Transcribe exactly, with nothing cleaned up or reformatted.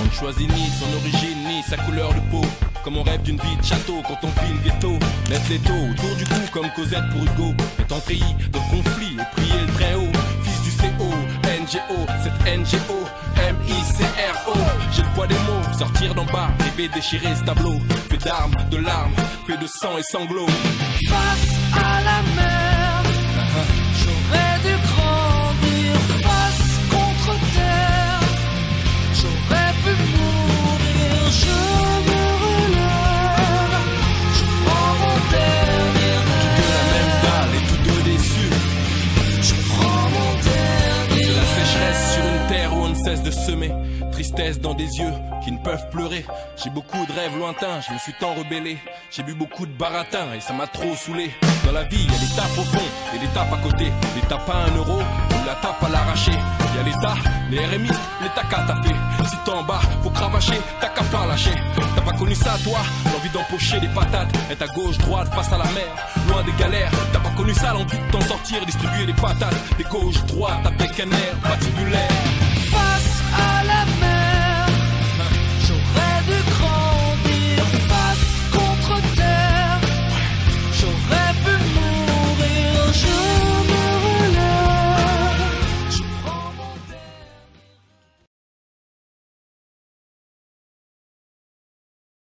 ne choisit ni son origine ni sa couleur de peau. Comme on rêve d'une vie de château quand on file veto. Mettre les taux autour du cou comme Cosette pour Hugo. Étant treillis dans le conflit et prier le très haut. Fils du C O, N G O, cette N G O, M I C R O. J'ai le poids des mots, sortir d'en bas, rêver déchirer ce tableau. Fait d'armes, de larmes, fait de sang et sanglots. Face à la mer, j'aurais dû grandir. Face contre terre, j'aurais pu mourir. Je me relève, je prends mon dernier rêve. Tous deux la même balle et tous deux déçus. Je prends mon dernier C'est la rêve. sécheresse sur une terre où on ne cesse de semer. Tristesse dans des yeux qui ne peuvent pleurer. J'ai beaucoup de rêves lointains, je me suis tant rebellé. J'ai bu beaucoup de baratin et ça m'a trop saoulé. Dans la vie, il y a des tapes au fond et des tapes à côté. Les tapes à un euro ou la tape à l'arraché. Il y a l'État, les R M I, les tacas tapés. Si t'es en bas, faut cravacher, t'as qu'à pas lâcher. T'as pas connu ça toi, l'envie d'empocher des patates. Être à gauche, droite, face à la mer, loin des galères. T'as pas connu ça, l'envie de t'en sortir, distribuer des patates. Des gauches, droites avec un air patibulaire.